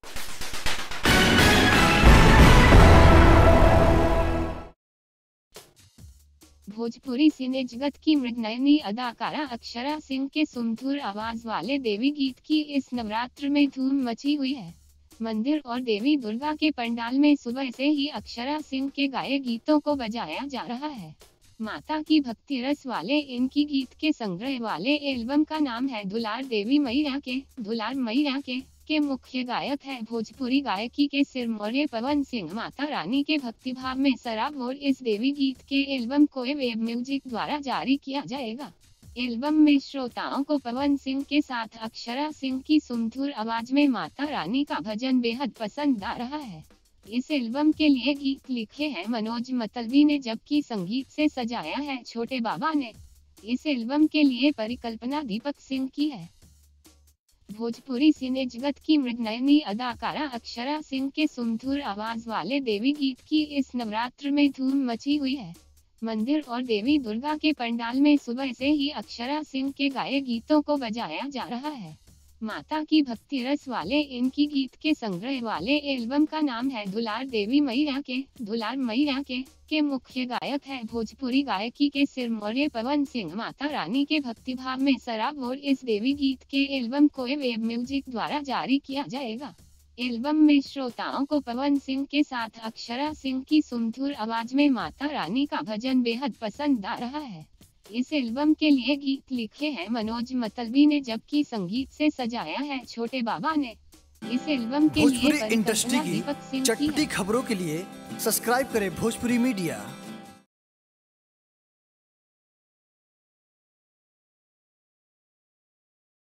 भोजपुरी सिने जगत की मृगनयनी अदाकारा अक्षरा सिंह के सुमधुर आवाज वाले देवी गीत की इस नवरात्र में धूम मची हुई है। मंदिर और देवी दुर्गा के पंडाल में सुबह से ही अक्षरा सिंह के गाए गीतों को बजाया जा रहा है। माता की भक्ति रस वाले इनकी गीत के संग्रह वाले एल्बम का नाम है दुलार देवी मैया के मुख्य गायक है भोजपुरी गायकी के सिरमौरे पवन सिंह। माता रानी के भक्तिभाव में सराबोर इस देवी गीत के एल्बम को वेब म्यूजिक द्वारा जारी किया जाएगा। एल्बम में श्रोताओं को पवन सिंह के साथ अक्षरा सिंह की सुमधुर आवाज में माता रानी का भजन बेहद पसंद आ रहा है। इस एल्बम के लिए गीत लिखे हैं मनोज मतलबी ने, जबकि संगीत से सजाया है छोटे बाबा ने। इस एल्बम के लिए परिकल्पना दीपक सिंह की है। भोजपुरी सिने जगत की मृगनयनी अदाकारा अक्षरा सिंह के सुमधुर आवाज वाले देवी गीत की इस नवरात्र में धूम मची हुई है। मंदिर और देवी दुर्गा के पंडाल में सुबह से ही अक्षरा सिंह के गाए गीतों को बजाया जा रहा है। माता की भक्ति रस वाले इनकी गीत के संग्रह वाले एल्बम का नाम है दुलार देवी मैया के मुख्य गायक है भोजपुरी गायकी के सिरमौरे पवन सिंह। माता रानी के भक्तिभाव में सराबोर इस देवी गीत के एल्बम को वेब म्यूजिक द्वारा जारी किया जाएगा। एल्बम में श्रोताओं को पवन सिंह के साथ अक्षरा सिंह की सुमधुर आवाज में माता रानी का भजन बेहद पसंद आ रहा है। इस एल्बम के लिए गीत लिखे हैं मनोज मतलबी ने, जबकि संगीत से सजाया है छोटे बाबा ने। इस एल्बम के लिए इंडस्ट्री की चटपटी खबरों के लिए सब्सक्राइब करें भोजपुरी मीडिया।